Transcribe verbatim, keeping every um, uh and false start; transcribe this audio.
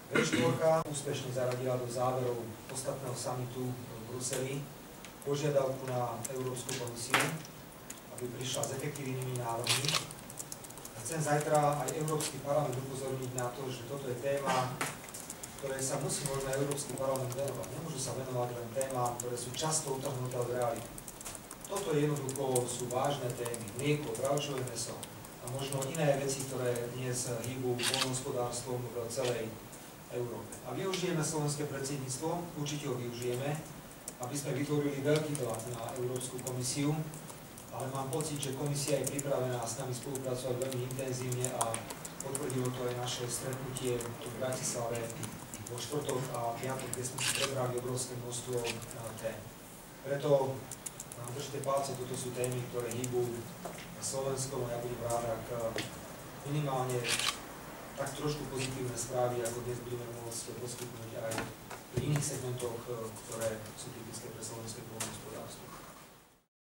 vé štyri úspešne zaradila do záverov ostatného summitu v Bruseli požiadavku na Európsku komisiu, aby prišla s efektívnymi návrhmi. Chcem zajtra aj Európsky parlament upozorniť na to, že toto je téma, ktoré sa musí možno Európsky parlament venovať. Nemôžu sa venovať len témam, ktoré sú často utrhnuté od reality. Toto jednoducho sú vážne témy. Mlieko, bravčové mäso a možno iné veci, ktoré dnes hýbu poľnohospodárstvom v celej Európe. A využijeme slovenské predsedníctvo, určite ho využijeme, aby sme vytvorili veľký tlak na Európsku komisiu, ale mám pocit, že komisia je pripravená s nami spolupracovať veľmi intenzívne a potvrdilo to aj naše stretnutie tu v Bratislave vo štvrtok a piatok, kde sme si prebrali obrovské množstvo tém. Preto nám držte palce, toto sú témy, ktoré hýbu Slovenskom a ja budem rád, ak minimálne tak trošku pozitívne správy, ako dnes budeme môcť poskytnúť aj v iných segmentoch, ktoré sú typické pre Slovensko.